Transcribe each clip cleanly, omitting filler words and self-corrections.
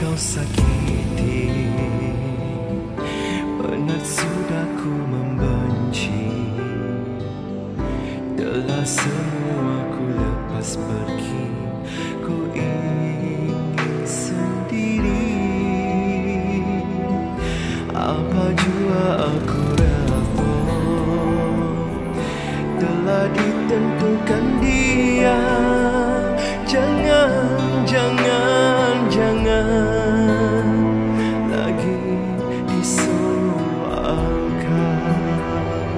kau sakiti, penat sudah ku membenci. Telah semua ku lepas pergi, ku ingin sendiri. Apa jua aku repot, telah ditentukan dia. Jangan, jangan, jangan lagi disoalkan.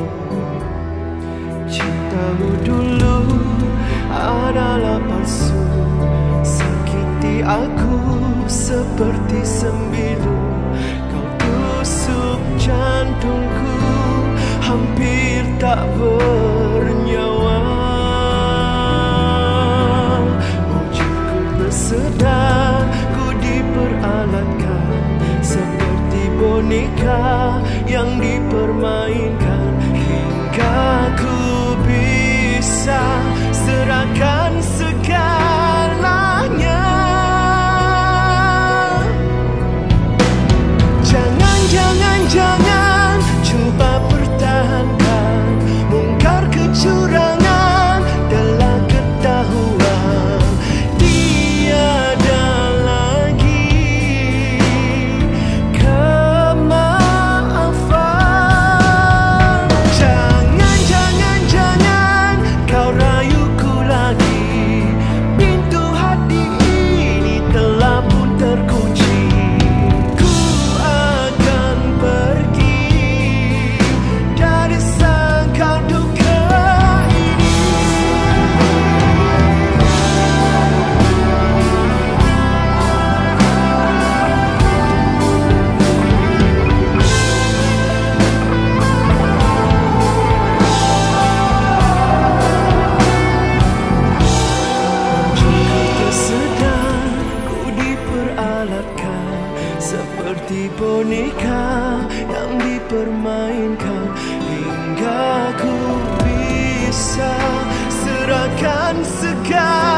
Cintamu dulu adalah palsu, sakiti aku seperti sembilu. Kau tusuk jantungku, hampir tak bernyawa. Wujudku bersedar, ku diperalatkan seperti boneka yang dipermainkan, hingga ku bisa serahkan segalanya. Jangan, jangan, jangan cuba pertahankan, bongkar kecurangan telah ketahuan. Tiada lagi kemaafan. Jangan, jangan, jangan kau rayuku lagi, pintu hati ini telah pun terkunci. Ku akan pergi dari sangkar duka ini. Jika tersedar, ku diperalatkan seperti boneka yang dipermainkan, hingga ku bisa serahkan segala.